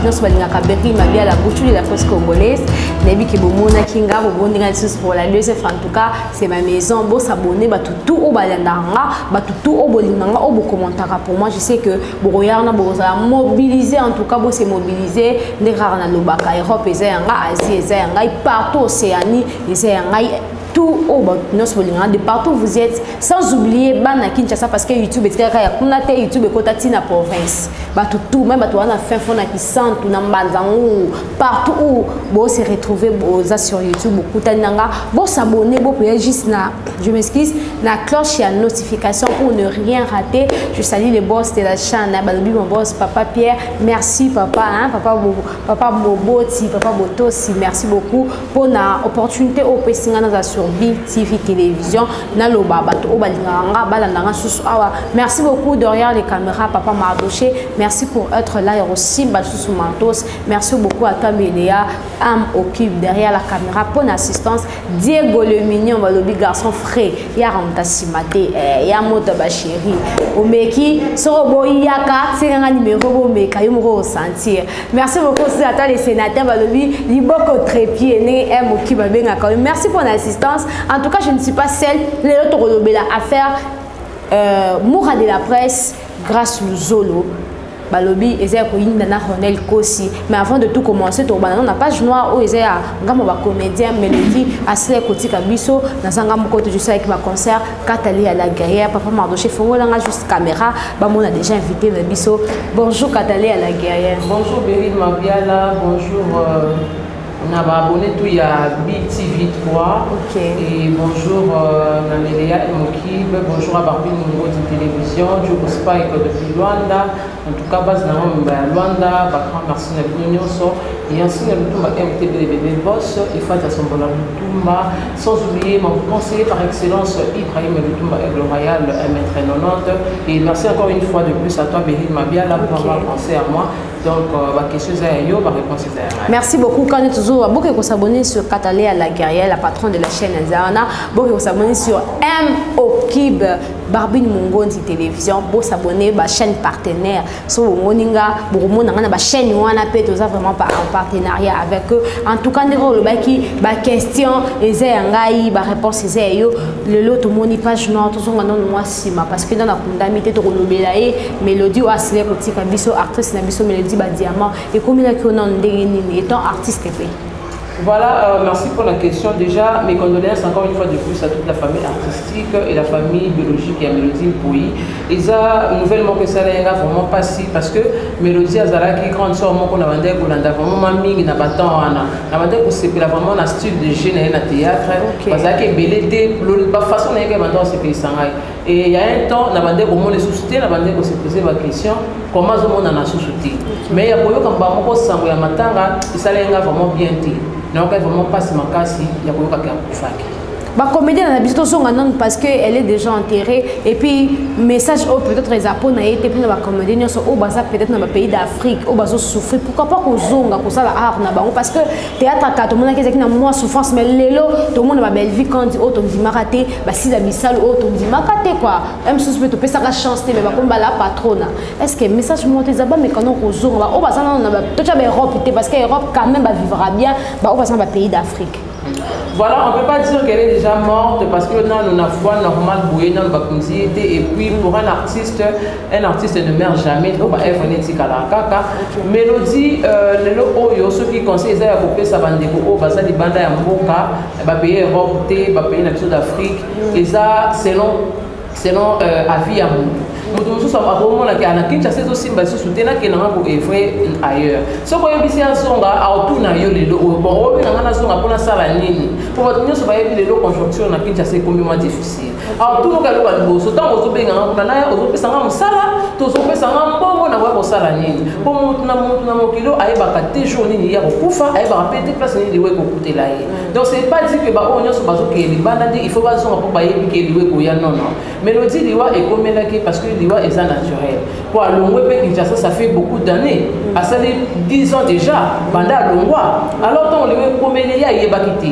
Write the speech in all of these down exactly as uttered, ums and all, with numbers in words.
nyonso balingaka Berry Mabia la bouche de la presse congolaise nayebi ke bomona kinga bobondinga lisusu pour la deuxième fois en tout cas c'est ma maison bo s'abonner ba tout au balandanga ba tout au bolinganga au bo commentaka pour moi je sais que boyarna bo za mobiliser en tout cas bo se mobiliser ne rara na lobaka Europe eza yanga Asie eza yanga partout Océanie eza yanga tout au de partout vous êtes sans oublier Bana Kinshasa parce que YouTube est très rare YouTube est côté na province bah tout tout même bah tout on a fait fond qui sent tout na mbanzango partout où bon se retrouver boza sur YouTube beaucoup tananga bon s'abonner bon payer juste na je m'excuse la cloche et la notification pour ne rien rater. Je salue les boss de la chaîne Balobi mon boss papa Pierre merci papa hein papa papa Boboti papa Botosi merci beaucoup pour la opportunité au pessinga na sur B T V télévision na loba bato o balinganga balandanga susu awa merci beaucoup derrière les caméras papa Mardoché merci pour être là et aussi basusu Mantos merci beaucoup à toi Méléa Am occupe derrière la caméra pour l'assistance Diego le mignon balobi garçon frais ya ramta simate ya moto ba chéri omeki sorobo yaka c'est numéro bo meka yo mo sentir merci beaucoup aussi à toi les sénateurs balobi liboko trépied né M occupe benga quand même merci pour l'assistance. En tout cas, je ne suis pas seule. Les autres à faire euh, Moura de la presse grâce au Zolo. Balobi ezaya ko yinda Ronel Kosi mais avant de tout commencer to bana na page noire o ezaya ngamo ba comédien Mélodie asile kotika biso na sanga moko to juste avec ma concert Katali à la guerrière papa Mardoché fongola nga juste caméra ba mona déjà invité na biso bonjour Katali à la guerrière bonjour Berry Mabia bonjour euh... on a abonné tout il y a B T V trois okay. Et bonjour euh, Nameléa Mokib, bonjour à Barbie Mungo de télévision, je vous spike depuis Luanda, en tout cas base dans Luanda, Bakran merci na Binyoso et ainsi na Lutumba M T B B B Boss et Fata Sombola Lutumba, sans oublier mon conseiller par excellence Ibrahim Lutumba Aigle Royal un mètre quatre-vingt-dix et merci encore une fois de plus à toi Berry Mabia là pour avoir pensé à moi. Donc, ma question est yo, ma réponse est merci beaucoup. Quand on est toujours beaucoup de s'abonner sur Katali à la guerrière, la patronne de la chaîne Zana, beaucoup de s'abonner sur M Okib Barbine Mongondi télévision, beaucoup s'abonner à la chaîne partenaire. Sur Moninga, beaucoup de monde a chaîne Wana Pet, vraiment en partenariat avec eux. En tout cas, on a qui ba question, les engaï, ba réponse est yo. Le lot tout monde page non, tout son nom moi sima parce que dans la condamnité de Rolobelae, Mélodie ou Asile petit kabiso actrice na biso Mélodie ba diamant et comme il a qu'on en étant artiste et voilà, euh, merci pour la question. Déjà, mes condoléances encore une fois de plus à toute la famille artistique et la famille biologique et à Mélodie Pouy. Et ça, nouvellement que ça n'est vraiment pas si parce que Mélodie Azara qui grande sort mon qu'on a vendu qu'on a vraiment mamie n'a pas tant on a vendu que c'est vraiment un style de génie et un théâtre parce que belleté la façon dont on va se payer ça et il y a un temps on a vendu comment les sous-souter on a vendu qu'on se posait la question comment on a sous-souté mais il y a beaucoup comme bah mon sang il y a matanga ça n'est vraiment bien dit. Donc, elle vraiment pas si ma casse, il y a beaucoup de gens bah comédienne na biso son non parce que elle est déjà enterrée et puis message au peut-être les apôts na été puis na ba comédienne so au baza peut-être dans le pays d'Afrique au bazo souffrir pourquoi pas ko zonga ko sala art na bango parce que théâtre ka to mona ki na moi souffrance mais lelo to mona ba belle vie quand oh to dit maraté ba si la bisal oh to dit makaté quoi même sous peut to pesa ka chance mais ba komba la patrona est-ce que message monté zaba mais quand on ko zonga au baza na ba to ba Europe parce que Europe quand même ba vivra bien ba au baza ba pays d'Afrique. Voilà, on ne peut pas dire qu'elle est déjà morte parce que là, on a foi normale bouillée dans le bakunzi et puis pour un artiste, un artiste ne meurt jamais. Donc, elle venait de Kalakaka. Mélodie, le lot oyo, ceux qui conseillent à couper sa bande de haut, basa di banda ya mboka, va payer Europe, va payer l'Action d'Afrique. Et ça, selon selon avis à vous. Nous sommes à moment là qui a Kinshasa aussi bah se soutenir que n'a pas œuvrer ailleurs. Ce qu'on a ici en Zonga à tout na yo les lo bon on a na Zonga pour la sala nini pour votre nous sommes les lo conjoncture na Kinshasa combien difficile. Alors tout le cas le bosso tant aux benga na na aux pesanga musala tous aux pesanga mbongo na wa sala nini pour mutu na mutu na mokilo ayeba ka te jour nini ya kufa ayeba péter place nini liwe ko kuter là. Donc c'est pas dit que bah on nyonso bazo ke li banda il faut ba Zonga pour ba yebi ke liwe ko ya non non. Mélodie liwa est comme là parce que liwa est naturel. Pour Longwe Kinshasa ça fait beaucoup d'années. asali dix ans déjà banda longwa alors tant le premier ya yebakiti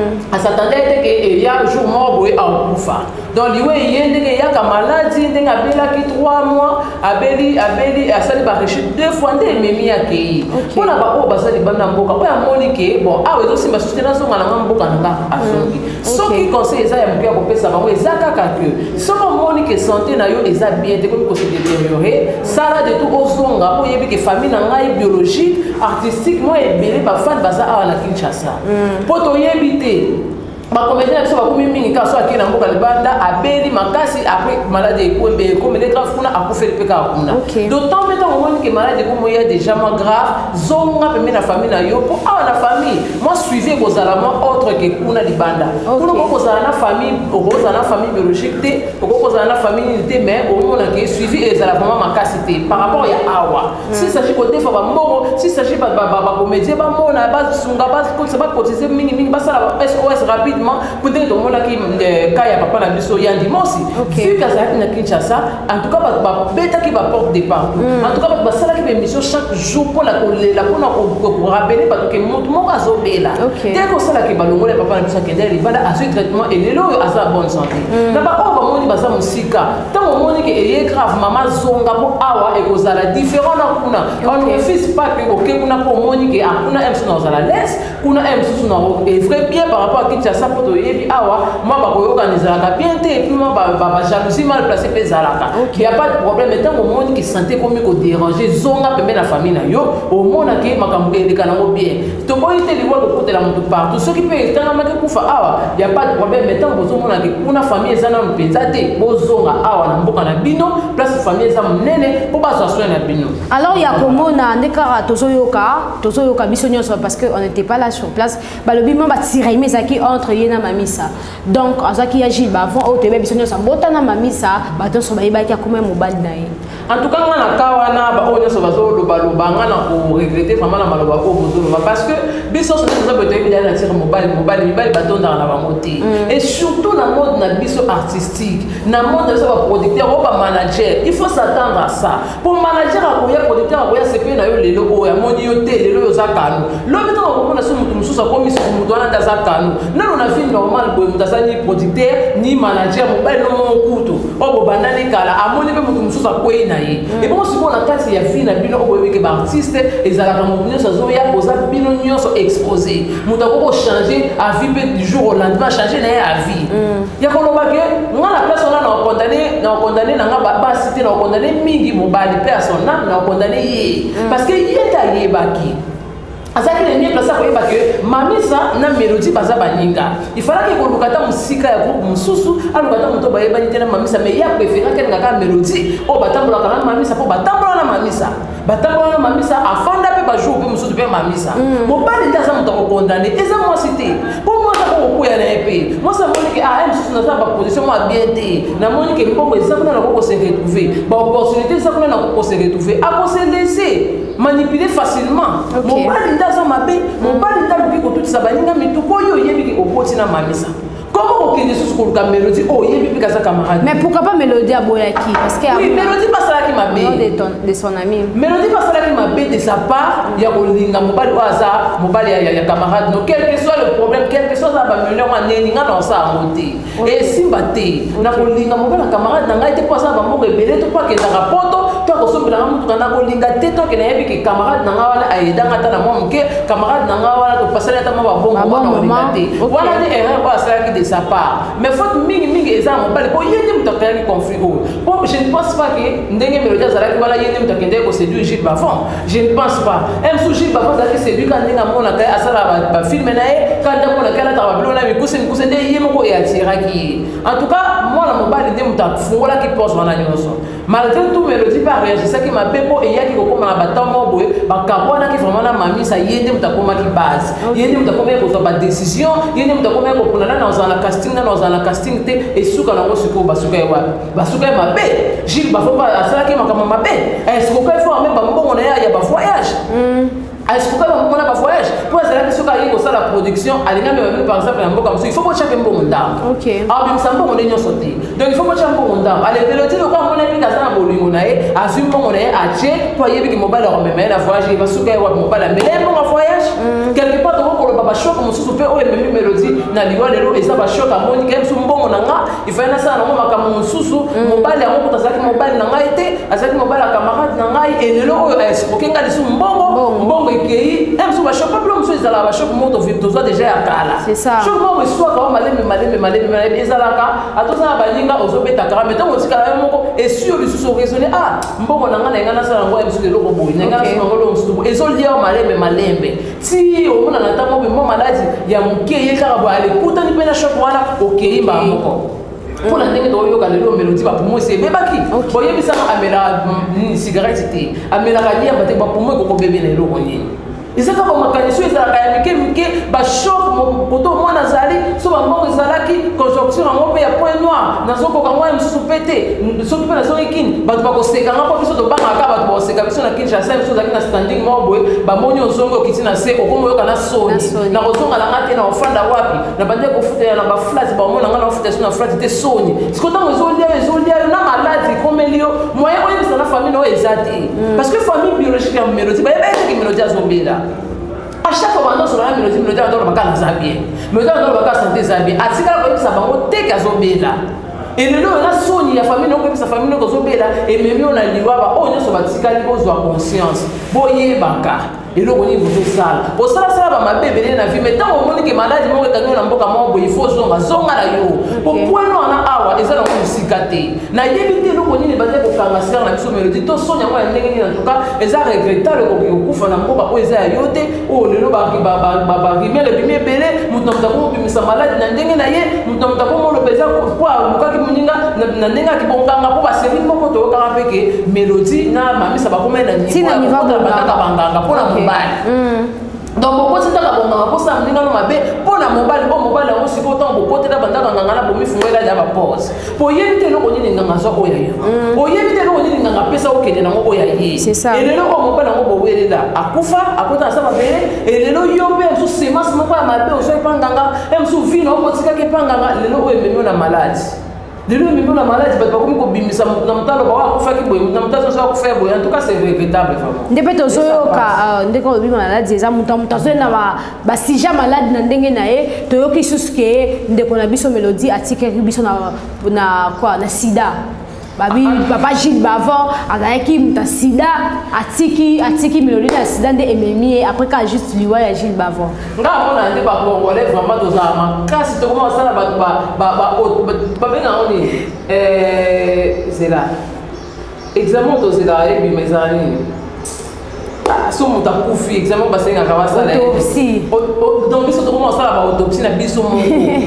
à s'attendait que il y a jour mort boy en kufa donc liwe yende que ya ka maladie ndenga bela ki trois mois abeli abeli asali ba rechute deux fois nde memi ya ki pona ba o basali banda mboka po ya monike bon ah wezo simba soutenance ngana mboka nanga asongi soki conseil eza ya mkia ko pesa bango ezaka ka que soko monike santé na yo eza bien te ko ko se détériorer sala de tout ozonga po yebi que famille na ngai biologique artistique moi ebele ba fan baza awa na Kinshasa po to yebi te ma comédien so ba mingi ka so akina mboka libanda abeli makasi après maladie ekombe comme les grave kuna akufeli pe ka kuna d'autant mais tant on que maladie comme il y a déjà moins grave zonga pe na famille na yo pour ah la famille moi suivez vos aliments autre que kuna libanda kuna ko kozala na famille ko kozala na famille biologique te ko kozala na famille te mais au moins que suivi et la vraiment makasi te par rapport ya awa si ça s'agit côté fa ba moro si ça s'agit ba ba comédien ba mona ba sunga ba ko ça va cotiser mingi mingi ba ça la S O S rapide peut-être au monde qui kaya papa na biso ya dimanche vu que ça na Kinshasa en tout cas ba beta qui va porte des partout en tout cas ba sala qui émission chaque jour pour la la pour rappeler parce que monde mo azobela dès que ça qui ba longola papa na biso kende libanda à ce traitement et lelo à sa bonne santé na ba o ba moni ba sa musika tant au monde qui est grave maman zonga pour awa et kozala différent na kuna on ne fils pas que OK kuna pour moni qui a kuna M sur la laisse kuna M sur na et vrai bien par rapport à Kinshasa pour yebi awa moi ba ko organiser la bien te et puis moi ba ba jalousie mal placé pe zalaka il y a pas de problème tant au monde qui sentait comme ko déranger zonga pe la famille na yo au monde qui makambo eleka na bien to boy te liwa ko côté la moto partout ce qui peut être na maki kufa awa il y a pas de problème tant bozo mona ki kuna famille ezana mpenza te bozonga awa na mboka na bino place famille za munene pour ba soin na bino alors il y a komona ndekara tozoyoka tozoyoka biso nyonso parce que on n'était pas là sur place ba le bima ba tirer mais qui entre yena mamisa donc azaki ya Gilles avant au tebe biso nyonso botana mamisa bato so bayiba ki akoma mobile na ye en tout cas ngana kawana ba o nyonso bazo loba loba ngana ko regretter vraiment na maloba ko bozo loba parce que biso so ça peut être bien na tire mobile mobile mobile bato ndana ba moti et surtout na mode na biso artistique na mode so ba producteur ou ba manager il faut s'attendre à ça pour manager akoya producteur akoya sepe na yo lelo o ya moni yo te lelo yo zakanu lo beto ko mona so mutu mususa ko miso mutu ana ndazakanu nano na vie normal boy mutasa ni producteur ni manager mobile no mon kutu obo bandani kala amoni pe mutu mususa ko ina yi et bon si bon la kati ya vie na bino obo ke ba artiste ezala ka mobile so zo ya poza bino nyonso exposé mutu ko changer à vie pe du jour au lendemain changer na ya vie ya ko loba ke nga la place on a condamné na condamné na nga ba cité na condamné mingi mobile personne na condamné yi parce que yeta yebaki azaki le mieux place koyeba que mamisa na mélodie baza baninga il fallait que kolukata musika ya groupe mususu alukata muto bayeba ni tena mamisa mais ya préférer que ngaka mélodie o batambola kana mamisa po batambola na mamisa batambola na mamisa afanda pe ba jour pe mususu pe mamisa mo bali ndaza muto ko condamner eza moi cité pour moi ça ko kuya na épée moi ça moni que ah mususu na ba position moi bien té na moni que mboko eza kuna na ko se retrouver ba opportunité ça kuna na ko se retrouver a ko se laisser manipuler facilement mo bali ndaza mabe mo bali ndaluki ko tutisa baninga mituko yo yebi ko oboti na mamisa comment okende sous ko ka mélodie oh yebi pika sa camarade mais pourquoi pas mélodie à boyaki parce que oui mélodie pas ça qui m'a bé de ton de son ami mélodie pas ça qui m'a bé de sa part ya ko linga mo bali waza mo bali ya ya camarade no quel que soit le problème quel que soit ça ba million wa neni nga na sa monter et simba te na ko linga mo bali camarade na ngai te pas ça ba mo rebele to pas que ça rapporte to ko sombela mutu kana ko linga te to ke na yebi ke camarade na nga wala ayedanga ta na mo mke camarade na nga wala to passer ta mo ba bongo na linga te wala de erreur ba ça qui de sa part mais faut mingi mingi exemple bali ko yende mutakani conflit oh bon je ne pense pas que ndenge mélodie zala ki wala yende mutakende ko séduire Gilles Bafon je ne pense pas même sous Gilles Bafon zaki séduire quand ndenge mona ka asala ba film na e quand ndenge mona kala ta ba bilona mi kusen kusen de yemo ko ya tiraki en tout cas moi la mobile ndenge mutafungola ki pose wana nyonso malgré tout mélodie pas réagir ça qui m'a pepo et yaki ko koma na batambo boye ba kabwana ki vraiment na mami ça yende mutakoma ki base yende mutakoma ko ba décision yende mutakoma ko kuna na na casting na na casting te et suka na ngosiko basuka ewa basuka mabe Gilles Bafon ba asala ki makama mabe est-ce que ko faut même ba mbongo na ya ba voyage est-ce que vous avez un voyage pour que ce soit la production par exemple il faut que chaque un bon dame ok ah bien ça bon on est sauté donc il faut que chaque un bon dame allez mélodie le quoi on est mis dans bolimo na e assume on est à chez pour y bien mobile on même la voyage il va souka wa mobile mais les bon voyage quelque part on pour le baba choc on se soupe o même mélodie na liwa lelo et ça va choc à moni quand sum bon na nga il faut na ça na ma comme susu mobile ya ko tazaki mobile na nga été azaki mobile à camarade na nga et lelo est-ce que nga li sum bon bon et même si je ne pas plus de la choc moto virtuose déjà à Kala. C'est ça. Je vois que soit quand malé malé malé malé les alaka à tous ça balinga aux obéta car mais tant aussi quand même et sur le sous raisonner ah bon on a ngana ngana ça ngwa monsieur le lobo ngana ça ngolo mstubu et zo lia malé malé si on a natamo be mo maladi ya muke yeka ba ale kuta ni pena choc wala OK ba moko. Pour la ndenge to yoka lelo mélodie ba pour moi c'est bebaki boye bisa amela cigarette té amela kanya ba te ba pour moi ko bébé lelo ngoni ezaka ba makaniso ezaka ya mike mike ba choc mo poto mo nazali so ba mbongo ezalaki conjoncture ngo pe ya point noir nazoko ka ngwa msusu pété so pe na so ikini ba ba ko seka ngo biso to banga ka ba to seka biso na Kinshasa biso zaki na standing mo boye ba moni ozongo kiti na se okomo yoka na soni na kozonga la ngate na ofanda wapi na bande ko futa na ba flat ba mo na ngana futa na flat te soni sikota ngo zolia zolia na maladi komelio moyen oyo bisa na famille no ezati parce que famille biologique ya mélodie ba eba ki mélodie azombela. À chaque fois que nous avons une mélodie, nous avons une santé. Nous avons une santé. À ce moment-là, nous avons des cas. Et nous avons une famille, nous avons une famille, nous avons une famille, et même nous avons une conscience. Nous avons une et là on est au sale au sale ça va ma bébé na vie mais tant au monde que malade mo ka ngona mboka mo bo il faut zonga zonga la yo pour point non na awa eza na musikate na yebite lo koni ne bate ko kanga sera na biso mélodie to sonya mo ndenge ni en tout cas eza regrettable ko ko kufa na mboka o eza yote o lelo ba ba ba ba rimele bimé belé mutu mutu ko bimisa malade na ndenge na ye mutu mutu ko mo lo beza ko kwa mukaki muninga na ndenge ki bonganga ko ba seri moko to ka peke mélodie na mamisa ba ko mena ni tina ni va ba banganga pona donc beaucoup c'est la bonne pour ça me non mabe pour la mobile bon mobile on si autant beaucoup de banda nganga na bomi fungela ya ba pause pour yemite lo koni nganga zo oya yo pour yemite lo koni nganga pesa okende na oya yi et lelo o mobile ngo bo welela akufa akota ça va bele et lelo yo pe so semence moko ya mabe o so epanganga em so vino o tika ke panganga lelo o ememi na malade lelo ememi na malade ba ko ko bimisa na mutalo ba akufa ki boy na mutalo so akufa boy en tout cas c'est regrettable vraiment ndepete zo ka ndeko bima malade eza muta muta so na ba ba sija malade na ndenge na ye to yoki suske ndeko na biso mélodie atike biso na na quoi na sida babi papa Gilles Bavon azaki muta sida atiki atiki mélodie na sida nde ememi après ka juste liwa ya Gilles Bavon nga mona nde ba ko wale vraiment to za ma kasi to comment ça ba ba ba ba benga oni eh c'est là examen to c'est là et bi mes amis so muta kufi examen ba senga kawa sala autopsie donc biso to comment ça ba autopsie na biso moko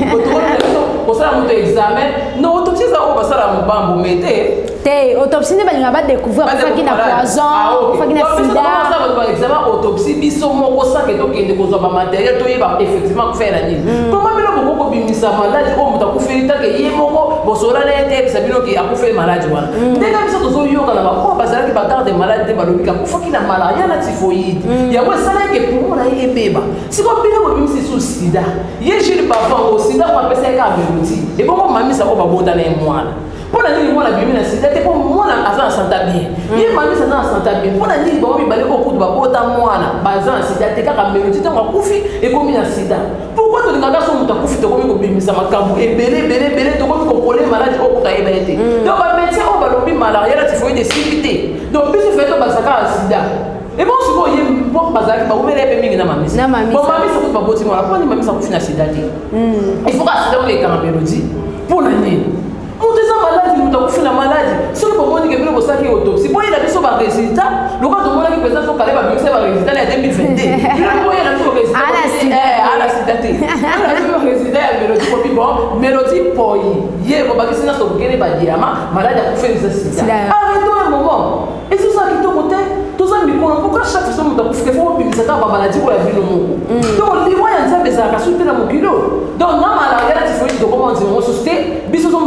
ko sala muta examen no autopsie za o ba sala mbambo mete te autopsie ne balinga ba découvrir fa ki na poison fa ki na sida ba examen autopsie biso moko sa ke to kende ko zo ba matériel to yeba effectivement ko faire ni comment bino boko ko bimisa malade o muta kufi ta ke ye moko bo sola na ete sabino ki akufe malade wana ndeka biso to zo yoka na ba ko ba sala ki ba garde malade de ba lobika ko fa ki na malade na typhoïde ya ko sala ke pour na ye beba si ko bino bo bimisi sous sida ye Gilles Bavon au sida ko pesa ka mélodie et bon mami ça ko ba bota na mwana pour la nuit mwana bimi na sida te pour mwana aza santa bien ye mami ça na santa bien pour la nuit ba mi balé ko kutu ba bota mwana baza sida te ka mélodie tango kufi et komi na sida pourquoi to ngaka so muta kufi to komi ko bimisa makambu e belé belé belé to komi ko problème malade o ko ka eba ete donc ba médecin o ba lobi malaria la typhoïde de sibité donc biso fait to ba saka sida. Et bon, souvent, il y a une bonne base qui va ouvrir les pémines dans ma mise. Bon, ma mise, ça coûte pas beaucoup de temps. Après, ma mise, ça coûte une acidité. Il faut que ça soit mélodie pour l'année. Mon deuxième maladie, nous avons fait la maladie. Si nous pouvons dire que nous avons fait l'autopsie, si il a besoin d'un résultat, nous avons demandé que le président soit calé par le résultat en deux mille vingt-deux. Il a besoin d'un résultat. À la cité. À la cité. Il a besoin d'un résultat à mélodie. Bon, mélodie pour y. Hier, on va dire que c'est notre guerre, bah, diamant, maladie a fait une résultat. Arrêtons un moment. Et c'est ça qui te côté. Pourquoi chaque fois que tu fais ça, tu as maladie pour la vie du monde. Donc, les moyens de ça, c'est à soutenir mon kilo. Donc, non, maladie, il faut dire comment dire, on soutient, bis on t'a fait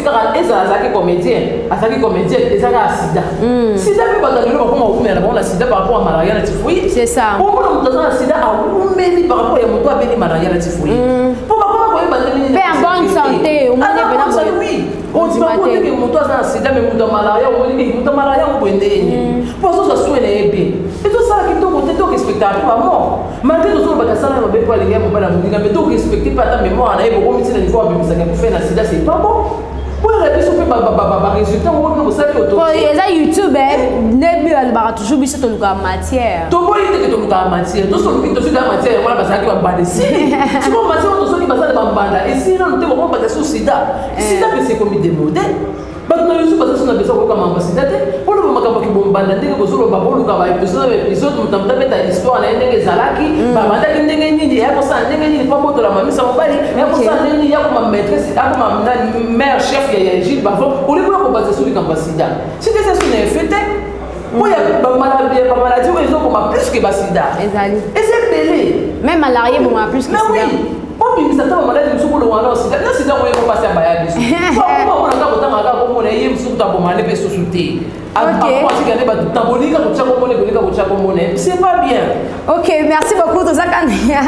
ezalaki comédien azalaki comédien ezalaka sida sida mpe bato lelo bakoma kokumela bango na sida par rapport à malaria na typhoïde c'est ça omona moto aza na sida akumeli par rapport ya moto abeli malaria na typhoïde po bakoma koyeba ndenge mpe en bonne santé omoni mpena oui ondimaki moto aza na sida me moto ya malaria omoni moto ya malaria oboye ndenge po azozwa soin na ye bien ezosala kitoko te torespecte ape bamort malgré tozolobaka asala mabe po alingi ya mobali ya moninga me torespecte mpe ata mémoire na ye bokomisi na niveau abimisaka kofe na sida c'est pas bon mpona biso mpe barésultat moko mpe bosali eza youtube nde bi alobaka toujours biso tolukaka matière toboyi teke tolukaka matière tosoloki tosika matière yango wana bazalaki bambanda esili siko matière wana tosoki bazali bambanda esili nano te bakoma bata so sida sida mpe sekomi demode bato na biso baza so na besa koyoka makambo sida te mpona bamakambo kibombanda ndenge bozoloba boluka baepisode na baepisode moto amuta beta histoire na ye ndenge ezalaki babandaki ndenge nini eya kosala ndenge nini mpo botola mamisa mobali eya kosala ndenge nini yakoma maîtresse akoma mare chef ya Gilles Bavon olikola kobasa so likambo ya sida sida eza so na efe te po ya bamaladi oyo ezokoma plus ke basida ezali eza ebele même malaria ebomaka plus que sida obimisa ta bamaladi mosuku olongwana na sida na sida moyeko mpasi ya baya biso omonaka kotangaka komona ye mosuku tabomane mpe susu te atikane bato tabolinga kotia komone kolinga kotia komone c'est pas bien. Ok, merci beaucoup tozaka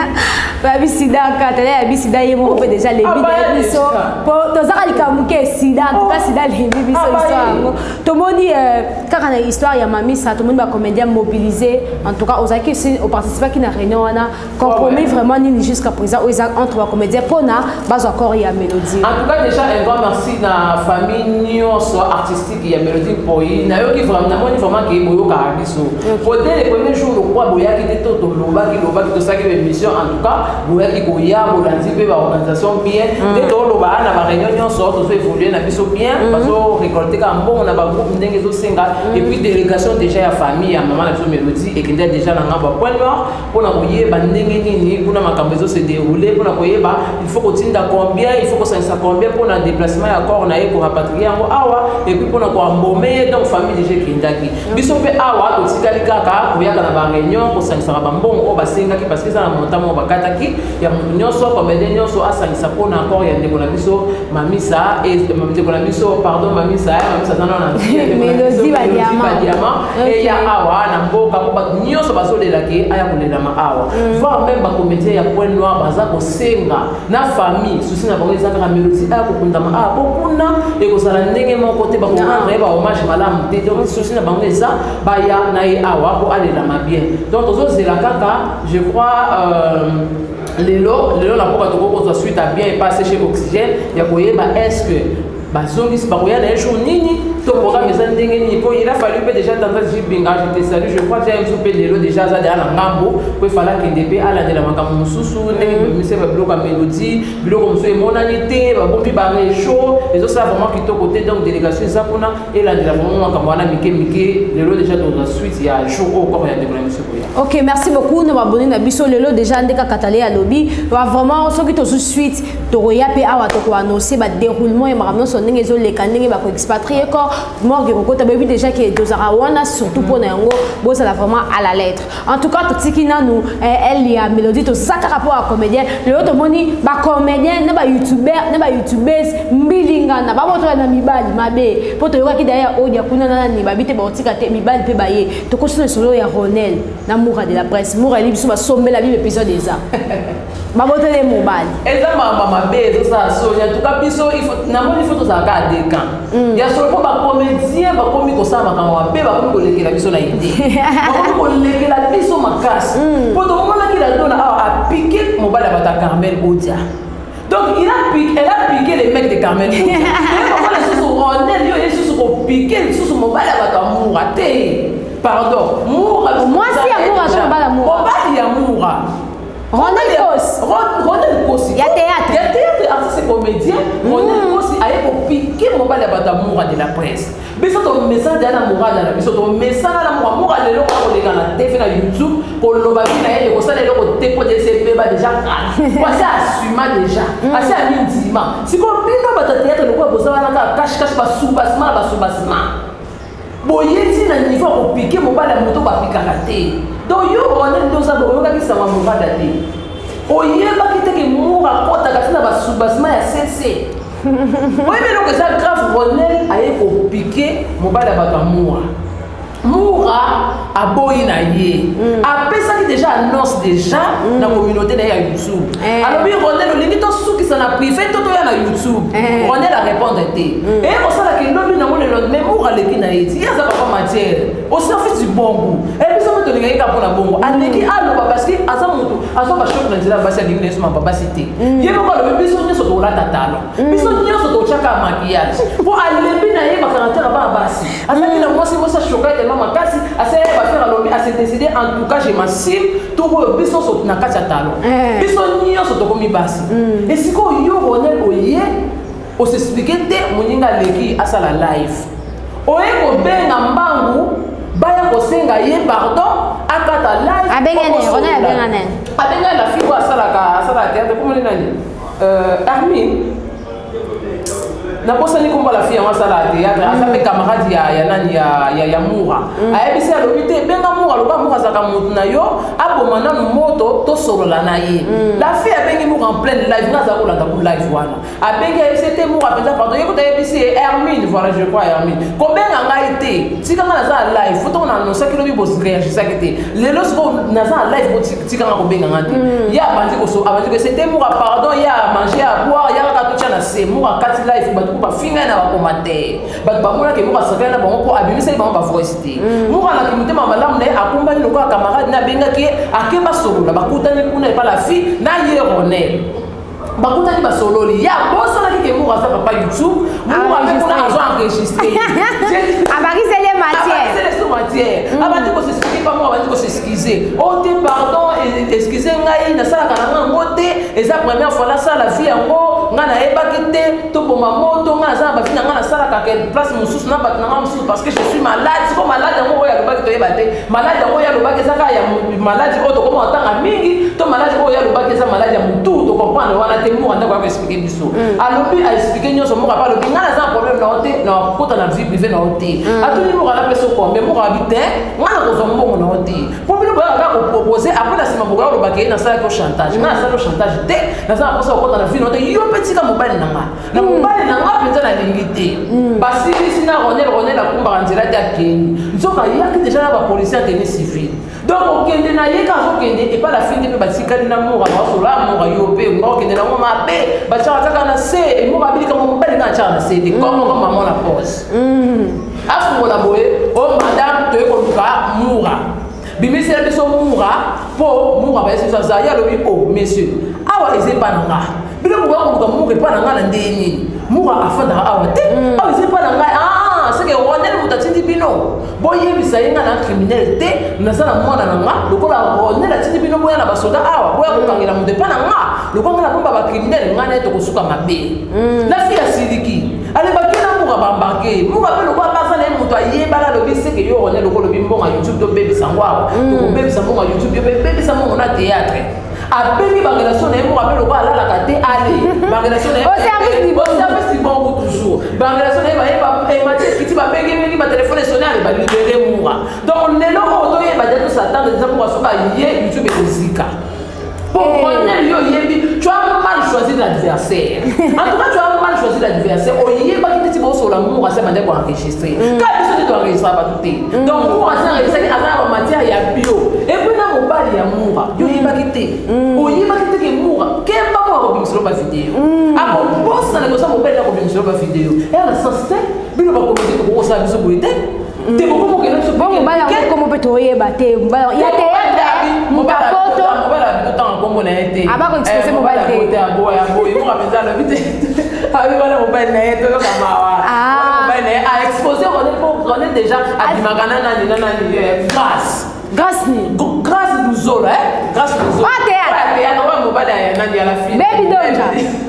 babi sida katala ya bisida ye moko mpe déjà lebi de biso po tozaka likamuke sida en tout cas sida lebi biso histoire yango tomoni kaka na histoire ya mamisa tomoni ba comédien mobilisé en tout cas ozaki oparticipaki na réunion wana compromis vraiment nini jusqu'à présent entre ba comédien pona bazo accord ya mélodie. En tout cas déjà un grand merci na famille nyonso artistique ya mélodie poyi nayoki vraiment namoni vraiment ke boyoka biso pour dès les premiers jours le quoi boyaki te to lobaki lobaki to saki émission en tout cas boyaki koya bolandi pe ba organisation bien te to loba na ba réunion nyonso to so évoluer na biso bien bazo récolter ka mbongo na ba groupe ndenge zo senga et puis délégation déjà ya famille ya maman na biso mélodie et kende déjà na ngamba point noir pona koyeba ndenge nini kuna makambo zo se dérouler pona koyeba il faut kotinda combien il faut ko ça combien pona déplacement ya corps na ye ko rapatrier yango awa et puis pona ko embaumer donc famille déjà kindaki biso pe awa to tikali kaka koyaka na ba réunion ko sangisa ba mbongo o basengaki parce que ça na montamo bakataki ya mutu nyonso comédien nyonso asangisa pona encore ya ndeko na biso mamisa et ndeko na biso pardon mamisa mamisa zana na mélodie ba diamant et ya awa na mboka ko ba nyonso basolelaki aya kolela ma awa voir même ba comédien ya point noir baza ko senga na famille souci na bango ezaka mélodie aya ko kundama a bokuna et ko sala ndenge moko te ba ko rendre ba hommage malamu te donc souci na bango eza ba ya na ye awa ko alela ma bien donc tozozela kaka je crois euh, lelo lelo na mboka tokokozwa suite à bien passé chez Oxygène ya koyeba est-ce que bazongisi bakoya na jour nini to programme eza ndenge nini po il a fallu pe déjà tendance jibinga je te salue je crois déjà un peu lelo déjà za déjà na ngambo po fala kende pe ala de la makambo mususu ndenge mise ba bloka mélodie biloko musu emonani te ba bombi ba réchaud les autres ça vraiment qui to côté donc délégation ça kuna et la de la vraiment makambo wana mike mike lelo déjà dans la suite il y a jour au corps ya de la musique. Ok, merci beaucoup na abonné na biso lelo déjà ndeka katale à lobby va vraiment ce qui to suite to roya pe awa to ko annoncer ba déroulement et makambo ndenge ezoleka ndenge bako expatrier ko morgue kokota bebi déjà que dozara wana surtout pour nango bo ça vraiment à la lettre en tout cas totiki nanu elle y a mélodie to ça rapport à comédien le autre moni ba comédien na ba youtubeur na ba youtubeuse mbilinga na ba moto na mibali mabe poto yoka ki derrière odia kuna na ni ba bite ba otika te mibali pe ba ye to ko solo ya Ronel na moura de la presse moura libiso ba sommer la vie épisode déjà ba moto les mobile eza mama mabe zo ça so en tout cas biso il faut na moni faut ça ka de kan ya solo po ba comédien ba komi ko sama kan wa pe ba komi ko lekela biso na idée ba komi ko lekela biso makasi po to mona ki la dona a piqué mobile ba ta Carmel Odia donc il a piqué elle a piqué les mecs de Carmel Odia on a sous Ronel yo et sous ko piqué sous mobile ba ta moura te pardon moura moi si amour à ba la moura mobile ya moura Ronel Kos Ronel Kos il y a théâtre il y a théâtre artiste comédien Ronel Kos a eu piqué mobile ba ta moura de la presse biso to message na moura na biso to message na moura moura lelo ko leka na T V na YouTube ko loba bina ye ko sala lelo te ko de C P ba déjà quoi ça assume déjà assez à mindima si ko bino ba ta théâtre le ko boza wana ka cache cache ba soubasement ba soubasement boyeti na niveau ko piquer mobile moto ba pikaka te donc yo Ronel doza bo yoka ki sama moura da te oyeba ki te ke moura kota katina ba soubasement ya C C Oui, mais donc ça grave, Ronel a été piqué, mon bal à Batamoura. Moura a boyi na ye. Après ça qui déjà annonce déjà dans la communauté de YouTube. Alors oui, Ronel, le limite tout qui s'en a privé tout ya na YouTube. Ronel a répondu té. Et on sait là que l'homme n'a pas le même Moura le qui na ye. Il y a ça pas matière. Au service du bon goût. Et puis ça me donne gagner pour la bon goût. Aneki a le parce que à ça mon à ça va choc dans la base de l'église ma papa cité. Il y a encore le biso ni so la tatalo. Biso ni so to chaka maquillage. Pour aller bien na ye ba caractère ba basi. À ça que moi c'est moi ça choquait makasi assez va faire lobby à se décider en tout cas j'ai ma cible tout le biso so na kati talon biso nyo so to komi basi et si ko yo Ronel oye o s'expliquer te moninga leki à ça la live oye ko benga mbangu baya ko senga ye pardon akata live abenga ne Ronel abenga ne abenga la fille wa sala ka sala théâtre comment les nani euh Armin na posa ni komba la fille en sala théâtre asa pe camarade ya ya nani ya ya ya Moura ayebisi alobite benga Moura loba Moura zaka mutu na yo aboma na moto to solola na ye la fille abengi Moura en pleine live na za kola ta ku live wana abengi c'était Moura penza pardon yeko ta yebisi Hermine voilà je crois Hermine ko benga ngai te tika na za live photo na annonce ki lobi boss réagir ça kete lelo sko na za live ko tika na ko benga ngati ya bandi ko so abandi ko c'était Moura pardon ya manger à boire ya ka to tchana c'est Moura kati live ba finga na ba commentaire ba ba mona ke Moura sakana ba ko abimisa ba ba voice te Moura na kimute mama lamne akumba ni lokwa camarade na benga ke akeba solo la bakutani kuna pa la fille na ye Ronel bakutani ba solo li ya bossa na ke Moura sa papa YouTube Moura me kuna azo enregistrer abaki c'est les matières c'est les matières abandi ko s'excuser pas moi abandi ko s'excuser oh te pardon excusez ngai na sala kana ngote eza première fois la sala vie yango nga na ebaki te to boma moto nga za ba fina nga na sala ka ke place mususu na bat na nga mususu parce que je suis malade siko malade yango ya lobaki to yebate malade yango ya lobaki za ka ya malade o to koma tanga mingi to malade o ya lobaki za malade ya mutu to comprendre wana te Moura ndako ba expliquer biso alobi a expliquer nyoso Moura pa lobi nga na za problème na ote na kota na vie privée na ote atuni Moura la place ko mais Moura habite nga na ko zo mbongo na ote pour bino ba ka ko proposer après la sima Moura lobaki na sala ko chantage nga na sala chantage te na za ko so kota na vie na ote yo tika mobali nanga na mobali nanga penza na lingité basilisi na Ronel Ronel akumba nzela ta keni nzoka yaki déjà na ba policier à tenue civile donc okende na ye ka zo kende et pas la fin de batikali na Moura ba so la Moura yo pe ngo kende na mama pe ba cha kaka na se et Moura bili ka mobali na cha na se de comme comme maman la pose afu la boye o madame te ko ka Moura bimisi la biso Moura po Moura ba yesu sa ya lobi o monsieur awa eze pa nanga bilo ko ko Moura pa nanga na ndeni Moura afanda awa te awa eze pa nanga ah c'est que Ronel mutatindi bino boye bisayenga na criminel te na sala mwana nanga lokola Ronel atindi bino boya na basoda awa boya ko kangela mu de pa nanga lokola na bomba ba criminel ngana to kosuka mabe la fille siliki ale bakina Moura bambake Moura pe lokola basa na muto ayeba la lobi c'est que yo Ronel lokola bimbonga YouTube to bébé sangwa to bébé sangwa YouTube yo bébé sangwa na théâtre abengi ba relation na Moura pe lokola la la kate ale ba relation na au service du bon service du bon toujours ba relation na ba e matière kiti ba bengi bengi ba téléphone sonné ba libérer Moura donc lelo o to ye ba de Satan de Moura so ba ye YouTube et zika pour Ronel yo yebi tu as mal choisi l'adversaire en tout cas tu as mal choisi l'adversaire o ye ba kiti bo so la Moura c'est ba de ko enregistrer quand tu dois enregistrer ba tout donc Moura c'est enregistrer avec matière ya bio et puis na mobali ya Moura yo ye ba kiti o ye ba kiti ke Moura kemba mo ko bimisolo ba vidéo a ko bossa na ko sa mobali na ko bimisolo ba vidéo et la sensité bino ba ko ko ko sa biso ko ite te ko ko ke na so bon mobali ko mo peto ye ba te mobali ya te mobali photo mobali tout temps ko mo na ete aba ko express mobali te a bo ya bo yo ka penza la vite abi wala mobali na ete ko kama wa mobali na a exposer on est pour on est déjà a dimagana na ni na ni grâce grâce ni grâce du zolo hein grâce du zolo ah théâtre théâtre on mobali ya na ni à la fille baby donja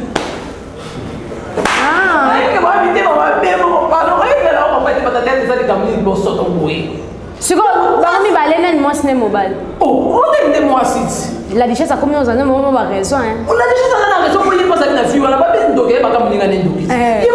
ah ai que va vite va bebo pardon ai que là on va te patata ça de camille bo soto boy siko ba mi balena ni moi ce mobile oh on est de moi site la richesse a combien d'années moi ba raison hein on a déjà ça na raison pour y passer na fille wala ba ben doke ba kam ninga ndoki yimo ko passer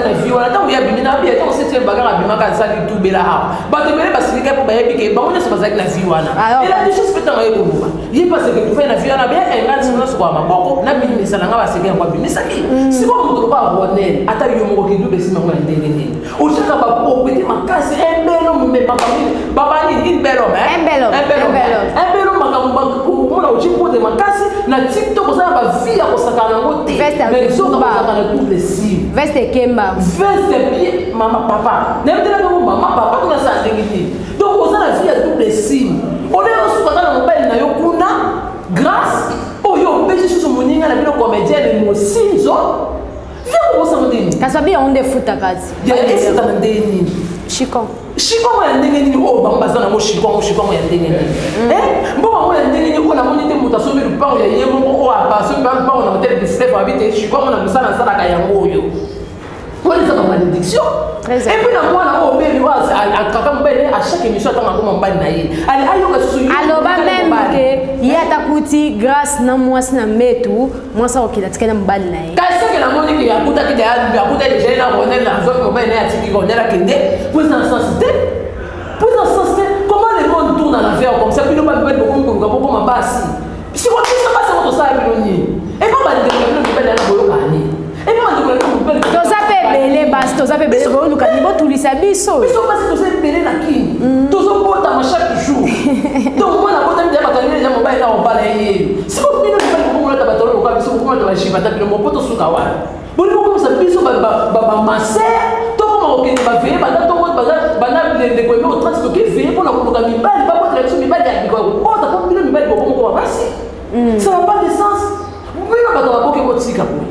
na vie wana tant ya bimina bien tant septième bagarre bimaka sali tout bela ha ba te bele basilika pour ba yebike ba wona se bazaki na vie wana et la des choses peut-être ngayeko buba yi parce que tu fais na vie wana bien engane sona kwa maboko na bimisa na ngaba seke kwa bimisaki si ko mutu ba bonel ata yo mo ki dube sima ngwa ndenge ni o chaka ba po petit makasi un bel homme mais pas comme baba ni une belle homme un bel homme un bel homme un bel homme makambo ko mona o chipo de makasi na TikTok ça ba vie ya ko sakana ngote mais so ka sakana double sim veste kemba veste bien mama papa ne tena ko mama papa kuna sa ndenge donc on a la vie à double sim on est reçu quand on mobile na yo kuna grâce oh yo pesi sur moninga na bilo comédienne mo sinzo viens ko sa ndeni kasabi on de futa kati ya esi ta ndeni Chicon Chicon ya ndenge ni o bambaza na mo Chicon mo Chicon ya ndenge ni eh mbo mo ya ndenge ni ko na monite mutaso bi lupa ya yemo ko o abaso ba ba na hotel de Steph habite Chicon na musana sala ka yango yo pour les avoir malédiction et puis na moi na o bébé wa kaka mbele à chaque émission attend ko mbali na ye ali ayo ka suyu aloba même que yata kuti grâce na mwasi na metu mwasa okila tikana mbali na ye kasi ke na moni ki yakuta ki ya yakuta déjà na ronel na zo ko mbele na tiki ronel a kende pour dans sensité pour dans sensité comment le monde tourne à l'envers comme ça puis le pas beaucoup beaucoup beaucoup ma basi si on dit ça passe on ça biloni et pas mal de problèmes de belle na boyo kani et pas de problèmes de toza pe belé bas toza pe belé boyo lukani bo tulisa biso biso passe toza belé na kini tozo bota ma chaque jour donc moi na bota ndeba kanile ya mobile na obala yeye si ko bino ni ko mo na batolo ko biso ko mo na shiba ta bino mo poto suka wa boni ko sa biso ba ba ba maser to ko mo ke ba veye ba to ko ba ba na de ko mo trans to ke veye pour na ko ka mi bali ba bota la mi bali ya ko o ta ko bino mi bali ko mo ko ba basi ça n'a pas de sens bino ba to ko ke mo tsika ko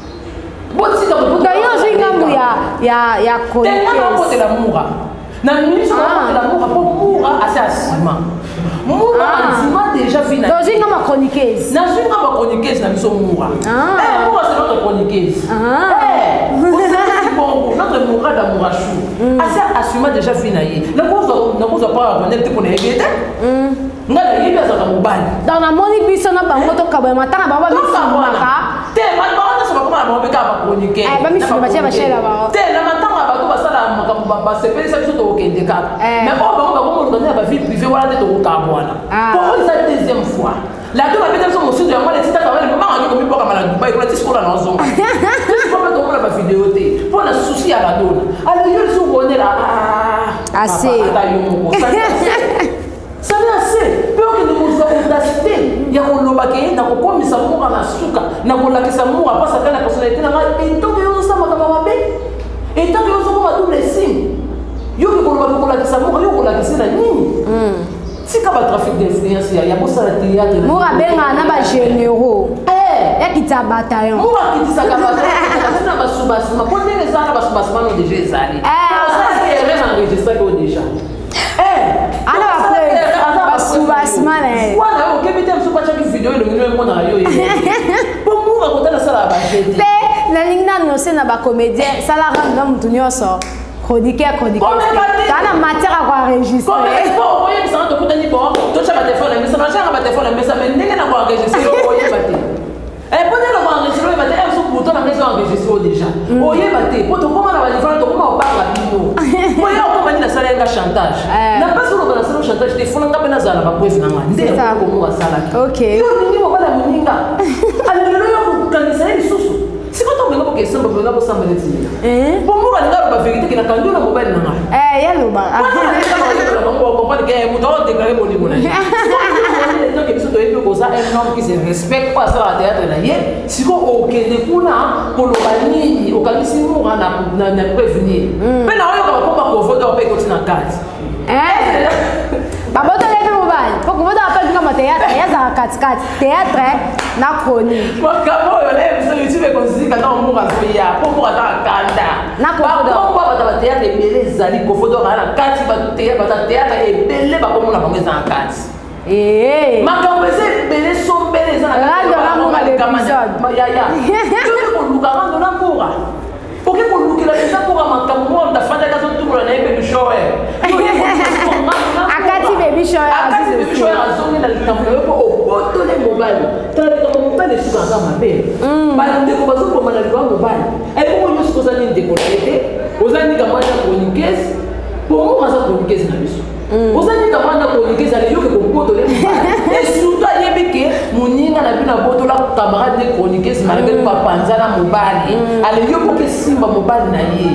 botika ko to yo zingambu ya ya ya ko te na ko te la mura na ministre de la mura pour mura assez asima mura asima déjà fini to zingama chroniqueuse na zingama chroniqueuse na biso mura eh mura c'est notre chroniqueuse eh bon notre mura da mura chou assez asima déjà fini na ko na ko pas connaître te connaître te ngala yibi azaka mobali dans la moni biso na bango to kabwa matanga baba mifaka te matanga so bakoma na mobeka ba chronique eh ba mifaka ba chela chela ba te na matanga ba to basala makambo ba sepelisa biso to okende kaka mais o bango ba komo lukana ba vie privée wala te to kabwana pour ça deuxième fois la to ba beta so mosusu ya mwana tita ka wale mama ngiko miboka mala Dubai ko tisi kola na zonga tisi ko ba to kola ba vidéo te pour la souci à la dona alors yo so bonela ah assez ça vient assez peu que nous nous avons audacité ya koloba ke na kokomisa mura na suka na kolakisa mura pas ça la personnalité na et tant que yo ça ma kama mabe et tant que yo so ma double sim yo ko koloba ko kolakisa mura yo kolakisa na nini si ka ba trafic d'influence ya ya bossa la théâtre mura benga na ba généraux eh ya kitsa bataillon mura kitisa ka bataillon na ba subasi ma ponde les ala ba subasi ma no déjà ezali eh ça c'est rien enregistré ko déjà eh ala ba basubasima na wana okebite msupa chaki video ile ngine mona yo ye bomu ba kotana sala ba jete pe na lingna no se na ba comédien sala randa mutu nyoso chroniqueur chroniqueur kana matière à enregistrer comme pas oye bisana to kutani bo to cha ba téléphone mais ça marche ba téléphone mais ça mais ndenge na ko enregistrer oye ba te eh peut être ba enregistrer ba te e so bouton na maison enregistrer déjà oye ba te poto koma na ba téléphone to koma ba ba bino oye ko mani na sala nga chantage na pas sur le sala chantage téléphone nga pena zala ba bref na ngande ko mo sala OK yo ningi mo bala muninga alelo yo kanisa ni susu siko to menga ko samba menga ko samba leti eh bo mo nga ba vérité que na kandu na mobile na nga eh yalo ba ko ko que mo to déclarer mon niveau na donc biso to yebi ko za un homme qui se respecte pas ça à théâtre na ye siko o kende kuna ko lo banini o kanisi mo na na prévenir mais na yo ko ba ko voter o pe ko tina carte eh baboto lebe mobile poko voter apa kama théâtre ya za katikati théâtre na chronique makamo yo lebe so YouTube ko zika na mo ga so ya po mo ga kanda na ko ba ko ba ba théâtre ebele zali ko voter na kati ba théâtre ba théâtre ebele ba ko mo na bango za kati eh makambo ese bele sombele za na radio na mo le episode ya ya ko luka rando na mura oke ko lukila esa ko makambo mo ndafanda ka so tumula na ebe show eh akati baby show akati baby show azongi na likambo ko oboto le mobile tala ka mobile suka za mabe ba ndeko bazo ko mana likambo mobile e ko nyo suko za ninde décolleté ozani kama na chroniqueuse pour moi ça chroniqueuse na biso ozani kama na chroniqueuse ali yo ke ko les et surtout ayebi ke moninga na bina boto la camarade de chroniqueuse malgré papa nzana mobali ali yo ko ke simba mobali na ye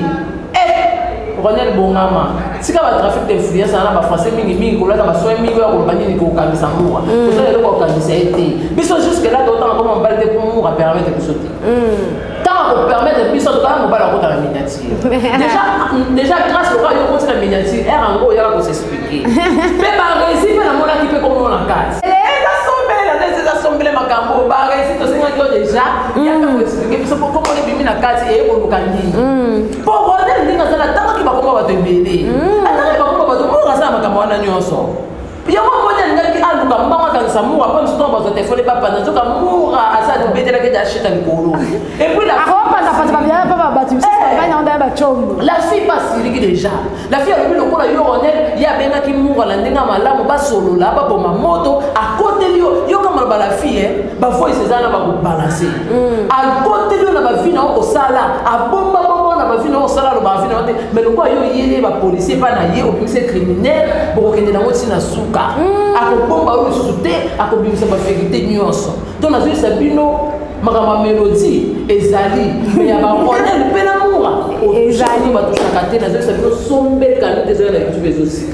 Ronel Bongama, si ka ba trafic d'influence na ba français mingi mingi ko la ba soin mingi ko ba ni ko kamisa moura. Ko ça le ko kamisa été. Biso jusque là d'autant comme on balde pour moura permettre de sauter. Tant on permettre biso de quand on va la côté la miniature. Déjà déjà grâce au radio côté la miniature, er en gros il y a ko s'expliquer. Mais ba réussir na mona qui peut comme on la case. Et ça sombe la c'est ça sombe le makambo ba réussir to cinq ans déjà. Il y a ko expliquer biso pour comment les bimi na case et ko lukandi. Pour Ronel ndinga za la comment va te mêler attends comment va te mourir ça ma kamwana nyonso ya mo monya ngaki alu ka mbanga ka samu apa msto ba te fole papa na to ka moura asa de betela ke da chita likolo et puis la ah pas ça pas bien pas ba tu sais pas na ndaba chombo la fille passe liki déjà la fille a le kola yo Ronel ya benga ki moura la ndenga malamu ba solo la ba boma moto à côté yo yo comme ba la fille ba foi cezana ba ko balancer à côté yo na ba vie na ko sala a bomba na vie na sala lo ba vie na mais le quoi yo yele ba policier pas na ye au police criminel pour que na ngoti na suka akobomba o sute akobimisa ba vérité nyonso donc na zo sabino makama mélodie ezali mais ya ba Ronel pe na moura ezali ba to sakate na zo sabino sombe kanu des heures na YouTube ezosika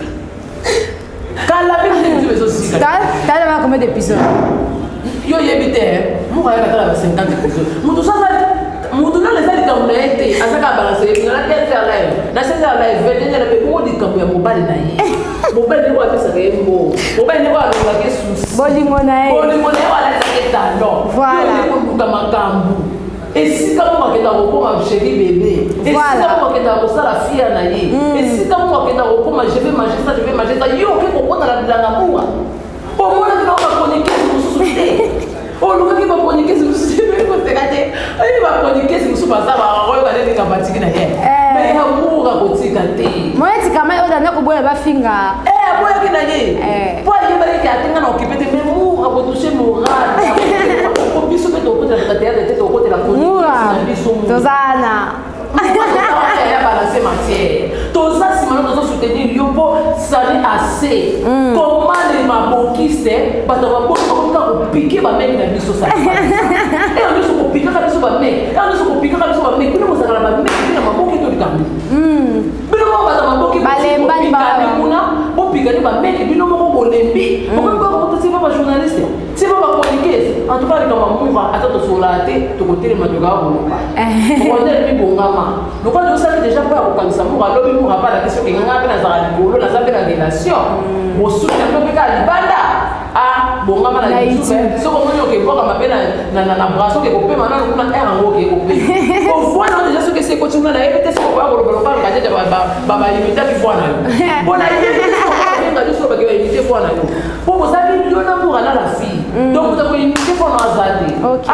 kala bi na YouTube ezosika ta ta na combien d'épisodes yo yebite moura ya kala cinquante épisodes mutu sasa mutu no lesa likambo na ye te azaka balanse na quinze heures live na seize heures live vingt heures live ko likambo ya mobali na ye mobali ndeko apesaka ye mbo mobali ndeko alongaki susi bolingo na ye bolingo na ye walataki talon voilà koluka makambo esika mo akenda kokoma chéri bébé esika mo akenda kosala fia na ye esika mo akenda kokoma je vais manger ça je vais manger ça yo oke kokota na bilanga moura omona ndina okakonikesi mosusu te olukaki bakonikesi mosusu te kotekate ayi bakonikesi mosusu baza baoyo baleneka batiki na ye mais ya moura kotika te moyetikama oyo danda koboya bafinga aboyaki na ye po ayebaleki atenga na okipe te mais moura kotouche moral biso mpe tokotela teatre te tokotela na biso tozana ya balancer matière toza nsima no tozosoutenir yo mpo sali assez comment les mabokiste bato baboki bakoka kopike bameki na biso sali eya biso kopikaka biso bameki eya biso kopikaka biso bameki bino bozalaka na bameki bina maboki to likambi bino moko baza maboki bopikani kuna bopikani bameki bino moko bolembi okokokotosi pa bajournaliste si pa bachroniqueuse en tout cas likambo moura ata tosola te tokotelema tokaka koloba okondele mibongama lokola tosali déjà mpo ya kokanisa moura alobi moura mpa alaki soki nganga mpe nazala likolo naza mpe na relation mosuki na mpe mpeka libanda a bongama na youtube soki omoni okebwakama mpe na bras soki ekopema nano kuna r yango oke ekopema ovwana déjà soki esi ekoti kuna nayebi te soki okoya koloba lokola kajeja bayimitaki fwa na yo mpo nayebi biso bake baimite fwa na yo mpo bozali yo na moura na la fille donc otakoimite fwa na aza te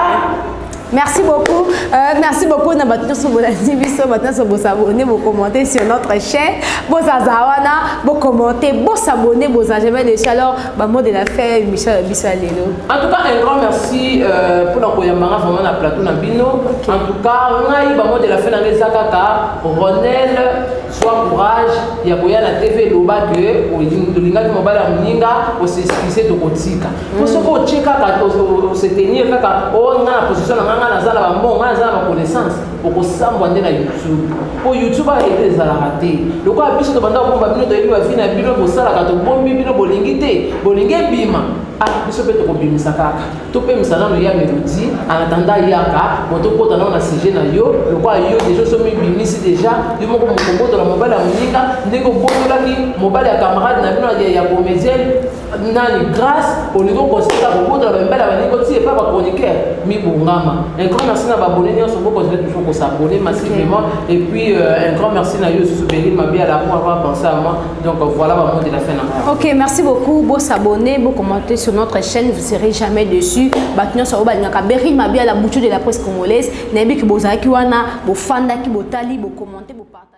merci beaucoup. Euh, merci beaucoup. On a maintenant sur vos maintenant sur vos abonnés, vos commenter sur notre chaîne. Vos azawana, vos commenter, vos s'abonner, vos jamais dessus. Alors, bah mot de la fête, Michel Bissalelo. En tout cas, un grand merci euh, pour l'envoyer vraiment la plateau Nabino. Okay. En tout cas, on a eu bah mot de la fête dans les Zakaka. Ronel, sois courage. Il y a quoi la T V Loba que au linga qui mobile à Mninga, au s'expliquer de Kotika. Pour ce qu'on check au se tenir, fait qu'on a la position na zala ba mbongo na zala ba connaissance okosambwa nde na YouTube po YouTube a été ezala raté loko abiso to banda ko ba bino to yebi ba fina bino bosala ka to bombi bino bolingi te bolingi bima ah biso pe to ko bimisa kaka to pe misana no ya mélodie en attendant yaka moto kota na na sujet na yo loko ayo déjà so mi bimisi déjà yo moko mokombo to la mobile ya muninga ndeko botola ki mobile ya camarade na bino ya comédienne nani grâce au niveau constater ko botola ba mbala ba ndeko ti pa ba chroniqueur mi bongama. Un grand merci à abonné, nous sommes toujours pour s'abonner massivement. Et puis euh, un grand merci à Yo Soubéril m'a bien pour avoir pensé à moi. Donc voilà le mot de la fin. Ok, merci beaucoup. Vous s'abonner, vous commenter sur notre chaîne, vous ne serez jamais dessus. Maintenant, ça va être Beril m'a bien la bouture de la presse congolaise. N'importe qui vous a qui wana, vous fanda qui vous tali, vous commenter, vous partagez.